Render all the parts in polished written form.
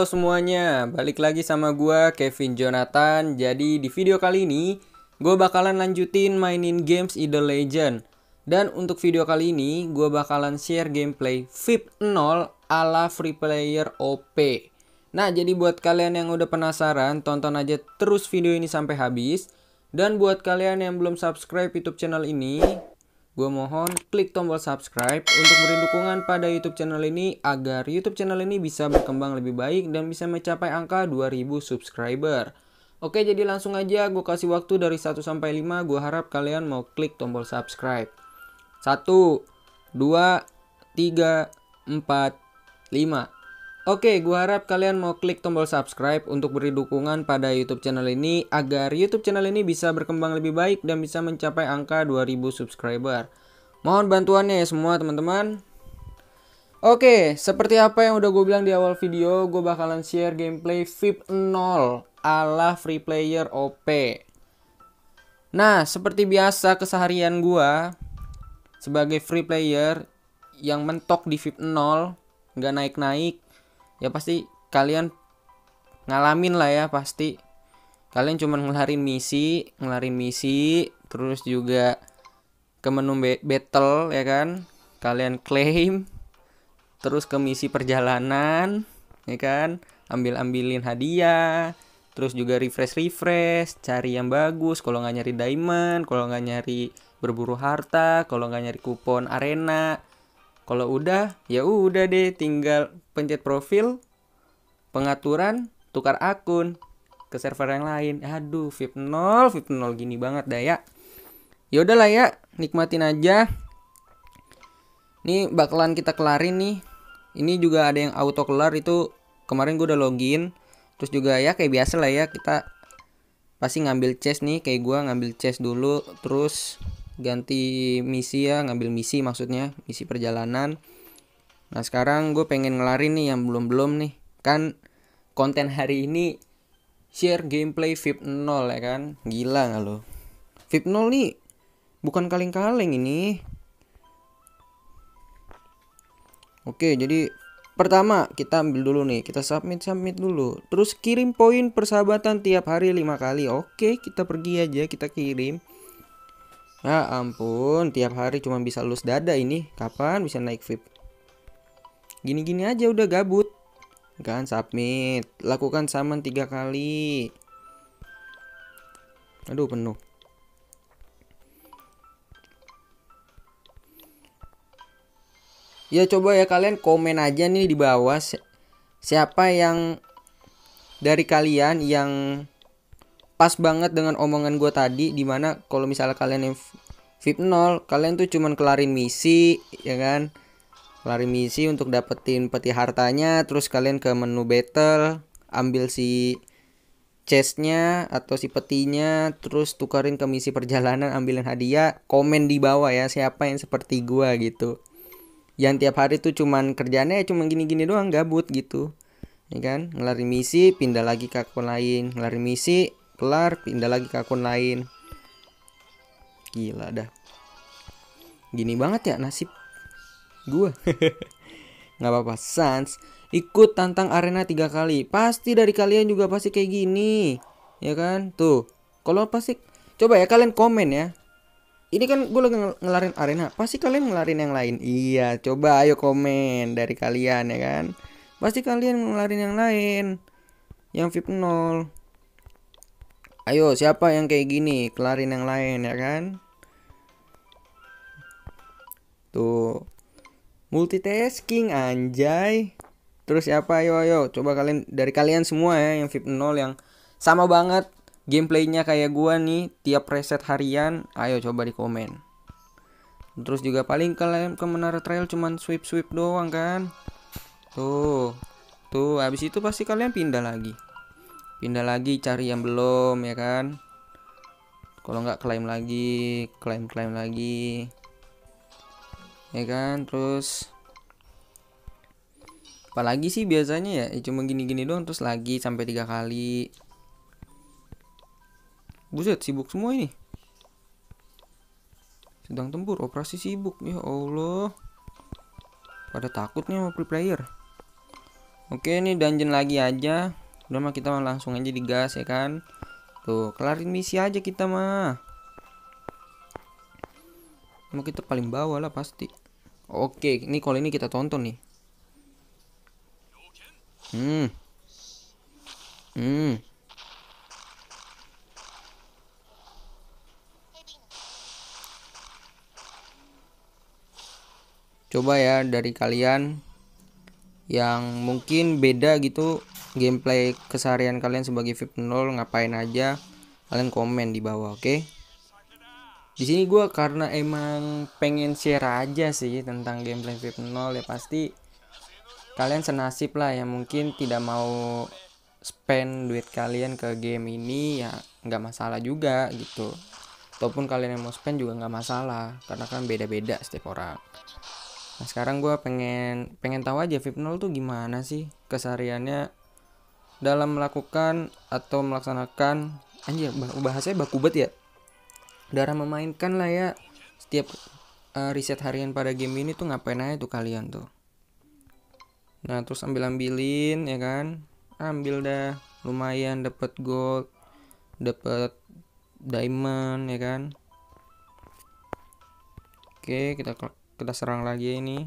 Halo semuanya, balik lagi sama gua Kevin Jonathan. Jadi di video kali ini gue bakalan lanjutin mainin games Idle Legend. Dan untuk video kali ini gue bakalan share gameplay VIP 0 ala free player OP. Nah, jadi buat kalian yang udah penasaran, tonton aja terus video ini sampai habis. Dan buat kalian yang belum subscribe YouTube channel ini, gue mohon klik tombol subscribe untuk beri dukungan pada YouTube channel ini agar YouTube channel ini bisa berkembang lebih baik dan bisa mencapai angka 2000 subscriber. Oke, jadi langsung aja gue kasih waktu dari 1 sampai 5. Gue harap kalian mau klik tombol subscribe. 1, 2, 3, 4, 5. Oke, gue harap kalian mau klik tombol subscribe untuk beri dukungan pada YouTube channel ini agar YouTube channel ini bisa berkembang lebih baik dan bisa mencapai angka 2000 subscriber. Mohon bantuannya ya semua teman-teman. Oke, seperti apa yang udah gue bilang di awal video, gue bakalan share gameplay VIP 0 ala free player OP. Nah, seperti biasa keseharian gue sebagai free player yang mentok di VIP 0, nggak naik-naik, ya pasti kalian ngalamin lah ya, pasti kalian cuma ngelarin misi, terus juga ke menu battle ya kan, kalian claim, terus ke misi perjalanan ya kan, ambilin hadiah, terus juga refresh, cari yang bagus, kalau nggak nyari diamond, kalau nggak nyari berburu harta, kalau nggak nyari kupon arena. Kalau udah, ya udah deh, tinggal pencet profil, pengaturan, tukar akun ke server yang lain. Aduh, VIP 0 gini banget dah ya. Ya udahlah ya, nikmatin aja. Nih bakalan kita kelarin nih. Ini juga ada yang auto kelar, itu kemarin gue udah login. Terus juga ya kayak biasa lah ya, kita pasti ngambil chest nih, kayak gue ngambil chest dulu, terus ganti misi ya, ngambil misi maksudnya, misi perjalanan. Nah sekarang gue pengen ngelarin nih yang belum nih. Kan konten hari ini share gameplay VIP 0 ya kan. Gila gak lo? VIP 0 nih bukan kaleng-kaleng ini. Oke, jadi pertama kita ambil dulu nih, kita submit dulu. Terus kirim poin persahabatan tiap hari 5 kali. Oke, kita pergi aja, kita kirim. Ya ampun, tiap hari cuma bisa lulus dada ini. Kapan bisa naik VIP? Gini-gini aja udah gabut. Kan submit, lakukan summon 3 kali. Aduh, penuh. Ya coba ya kalian komen aja nih di bawah, siapa yang dari kalian yang pas banget dengan omongan gue tadi, dimana kalau misalnya kalian yang VIP 0, kalian tuh cuman kelarin misi ya kan, kelarin misi untuk dapetin peti hartanya, terus kalian ke menu battle, ambil si chestnya atau si petinya, terus tukarin ke misi perjalanan, ambilin hadiah. Komen di bawah ya siapa yang seperti gue gitu, yang tiap hari tuh cuman kerjanya cuman gini-gini doang, gabut gitu ya kan, ngelarin misi pindah lagi ke akun lain, ngelarin misi kelar pindah lagi ke akun lain. Gila dah, gini banget ya nasib gua. Nggak apa-apa, sans ikut tantang arena 3 kali. Pasti dari kalian juga pasti kayak gini ya kan. Tuh kalau pasti coba ya kalian komen ya, ini kan gue lagi ngelarin arena, pasti kalian ngelarin yang lain. Iya, coba ayo komen dari kalian ya kan, pasti kalian ngelarin yang lain, yang VIP 0. Ayo siapa yang kayak gini, kelarin yang lain ya kan. Tuh multitasking anjay. Terus siapa, ayo coba kalian, dari kalian semua ya yang VIP 0 yang sama banget gameplaynya kayak gua nih tiap reset harian, ayo coba di komen. Terus juga paling kalian ke menara trail cuman sweep doang kan. Tuh habis itu pasti kalian pindah lagi cari yang belum ya kan. Kalau nggak claim lagi ya kan. Terus apalagi sih biasanya ya, cuma gini-gini doang, terus lagi sampai 3 kali. Buset, sibuk semua ini. Sedang tempur operasi sibuk. Ya Allah, pada takutnya sama free player. Oke, ini dungeon lagi aja. Udah mah kita langsung aja digas ya kan. Tuh, kelarin misi aja kita mah. Mau kita paling bawah lah pasti. Oke, ini kalau ini kita tonton nih. Hmm. Hmm. Coba ya dari kalian yang mungkin beda gitu gameplay keseharian kalian sebagai VIP 0 ngapain aja, kalian komen di bawah, oke? Di sini gue karena emang pengen share aja sih tentang gameplay VIP 0 ya, pasti kalian senasib lah yang mungkin tidak mau spend duit kalian ke game ini ya, nggak masalah juga gitu. Ataupun kalian yang mau spend juga nggak masalah karena kan beda-beda setiap orang. Nah sekarang gue pengen tahu aja VIP 0 tuh gimana sih kesehariannya dalam melakukan atau melaksanakan, anjir bahasanya baku bet ya, dalam memainkan lah ya setiap riset harian pada game ini tuh ngapain aja tuh kalian tuh. Nah terus ambilin ya kan, ambil dah, lumayan dapat gold, dapat diamond ya kan. Oke, kita serang lagi ini.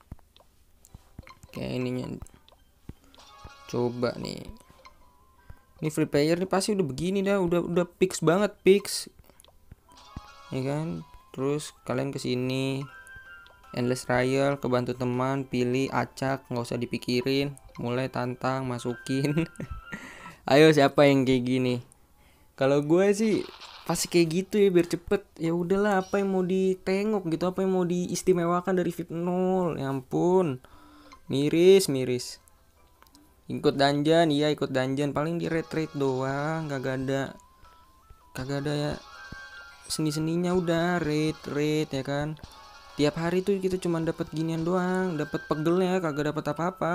Oke, ininya coba nih. Ini free player nih pasti udah begini dah, udah fix banget, fix. Ya kan? Terus kalian kesini endless trial, kebantu teman, pilih acak, nggak usah dipikirin, mulai tantang, masukin. Ayo siapa yang kayak gini? Kalau gue sih pasti kayak gitu ya biar cepet. Ya udahlah, apa yang mau ditengok gitu, apa yang mau diistimewakan dari VIP 0. Ya ampun. Miris. Ikut dungeon, iya ikut dungeon, paling di rate doang, kagak ada ya seni-seninya, udah rate ya kan. Tiap hari tuh kita cuma dapat ginian doang, dapat pegelnya, kagak dapat apa-apa.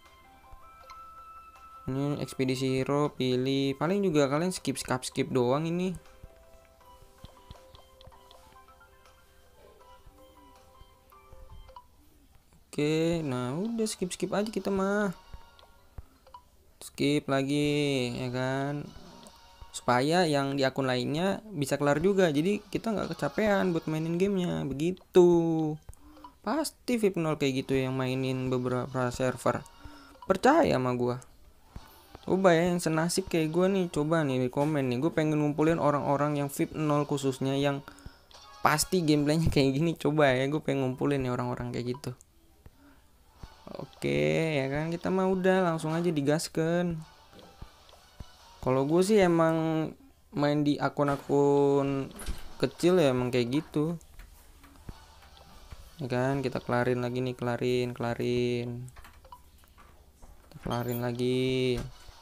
Ini ekspedisi hero, pilih, paling juga kalian skip doang ini. Oke, nah udah skip aja kita mah. Skip lagi ya kan, supaya yang di akun lainnya bisa kelar juga, jadi kita nggak kecapean buat mainin gamenya begitu. Pasti VIP 0 kayak gitu yang mainin beberapa server, percaya sama gua. Coba ya yang senasib kayak gua nih, coba nih di komen nih, gue pengen ngumpulin orang-orang yang VIP 0 khususnya yang pasti gameplaynya kayak gini. Coba ya, gue pengen ngumpulin nih orang-orang kayak gitu. Oke ya kan, kita mah udah langsung aja digaskan. Kalau gue sih emang main di akun-akun kecil ya emang kayak gitu. Ya kan, kita kelarin lagi nih, kelarin. Kita kelarin lagi.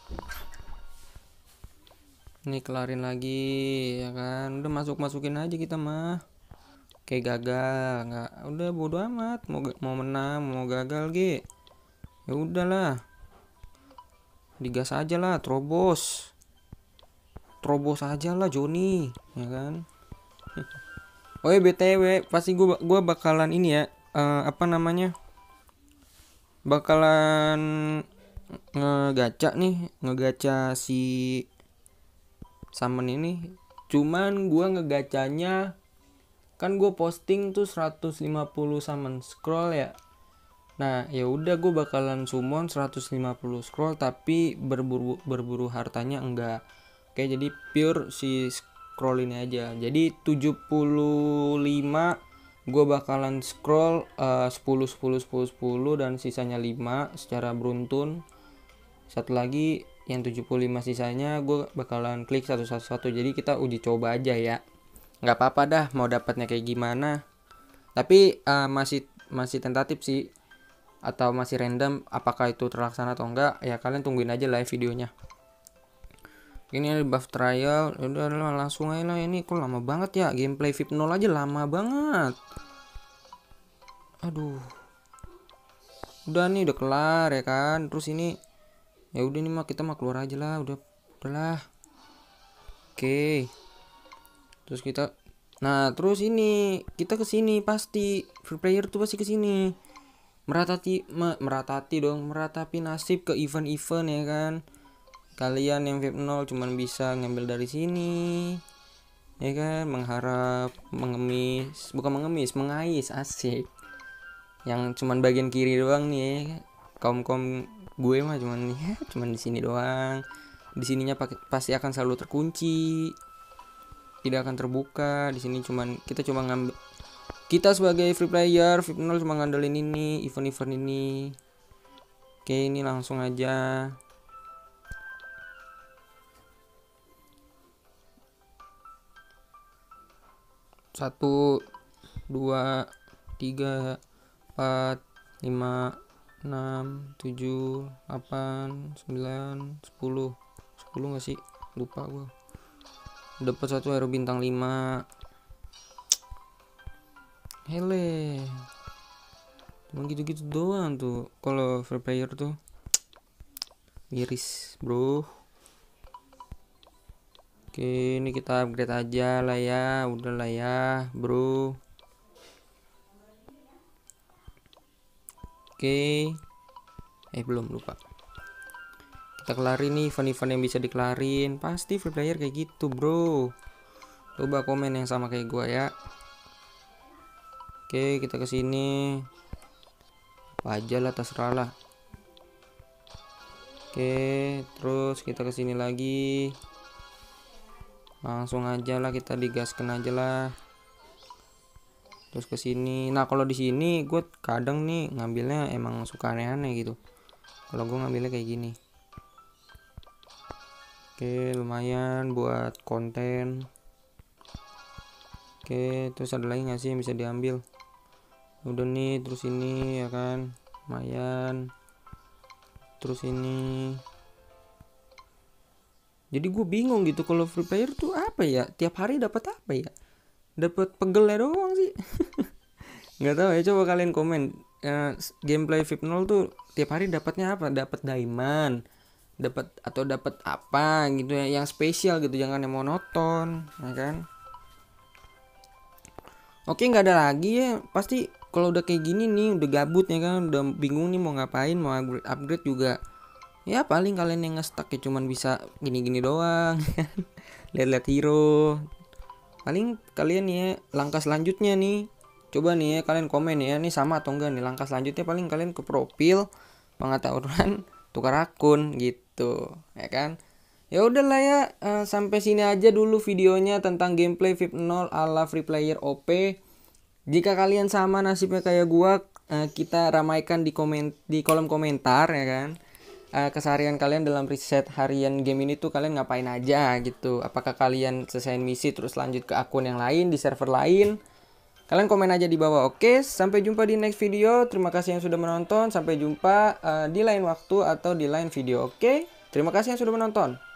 Ini kelarin lagi ya kan. Udah masukin aja kita mah. Kayak gagal, nggak, udah bodo amat mau menang mau gagal ge. Ya udahlah. Digas aja lah, terobos aja lah Joni, ya kan. Oh ya BTW, pasti gua bakalan ini ya, apa namanya? Bakalan ngegacha si summon ini. Cuman gua ngegacanya kan gue posting tuh 150 summon scroll ya. Nah, ya udah gue bakalan summon 150 scroll tapi berburu hartanya enggak. Oke, jadi pure si scroll ini aja. Jadi 75 gue bakalan scroll 10 dan sisanya 5 secara beruntun. Satu lagi yang 75 sisanya gue bakalan klik satu. Jadi kita uji coba aja ya. Nggak apa-apa dah mau dapatnya kayak gimana. Tapi masih tentatif sih, atau masih random apakah itu terlaksana atau enggak ya, kalian tungguin aja live videonya. Ini ada buff trial, udah langsung aja lah. Ini kok lama banget ya, gameplay VIP 0 aja lama banget. Aduh, udah nih udah kelar ya kan. Terus ini ya udah nih mah kita mah keluar aja lah, udahlah. Oke. Terus terus ini kita kesini, pasti free player tuh pasti kesini. meratapi nasib ke event-event ya kan. Kalian yang VIP 0 cuman bisa ngambil dari sini ya kan, mengais asik. Yang cuman bagian kiri doang nih ya. Kaum gue mah cuman di sini doang. Di sininya pasti akan selalu terkunci, tidak akan terbuka. Di sini kita cuma ngambil, kita sebagai free player VIP 0 cuma ngandelin ini event-event ini. Oke, ini langsung aja. Satu, 2, 3, 4, 5, 6, 7, 8, 9, 10 nggak sih, lupa gue. Dapat satu hero bintang 5. Hele, cuma gitu-gitu doang tuh kalau free player tuh, miris bro. Oke, ini kita upgrade aja lah ya, udah lah ya bro. Oke, belum, lupa. Kita kelarin nih event-event yang bisa dikelarin. Pasti free player kayak gitu bro. Coba komen yang sama kayak gua ya. Oke, kita kesini. Apa aja lah, terserah lah. Oke, terus kita kesini lagi. Langsung aja lah, kita digaskan aja lah. Terus ke sini. Nah, kalau di sini gue kadang nih ngambilnya emang suka aneh-aneh gitu. Kalau gue ngambilnya kayak gini. Oke, lumayan buat konten. Oke, terus ada lagi nggak sih yang bisa diambil? Udah nih, terus ini ya kan, lumayan. Terus ini. Jadi gue bingung gitu kalau free player tuh apa ya? Tiap hari dapat apa ya? Dapat pegelnya doang sih. Nggak tahu ya, coba kalian komen. Gameplay VIP 0 tuh tiap hari dapatnya apa? Dapat diamond, dapat apa gitu ya, yang spesial gitu, jangan yang monoton, ya kan? Oke, nggak ada lagi ya. Pasti kalau udah kayak gini nih, udah gabut ya kan, udah bingung nih mau ngapain, mau upgrade juga. Ya paling kalian yang nge-stuck ya cuman bisa gini-gini doang. Lihat-lihat hero. Paling kalian ya langkah selanjutnya nih, coba nih ya kalian komen ya, nih sama atau enggak nih. Langkah selanjutnya paling kalian ke profil, pengetahuan, tukar akun gitu, ya kan. Ya udahlah ya, sampai sini aja dulu videonya tentang gameplay VIP 0 ala free player OP. Jika kalian sama nasibnya kayak gua, kita ramaikan di kolom komentar ya kan. Keseharian kalian dalam riset harian game ini tuh kalian ngapain aja gitu. Apakah kalian selesai misi terus lanjut ke akun yang lain di server lain? Kalian komen aja di bawah. Oke, sampai jumpa di next video. Terima kasih yang sudah menonton. Sampai jumpa di lain waktu atau di lain video. Oke, terima kasih yang sudah menonton.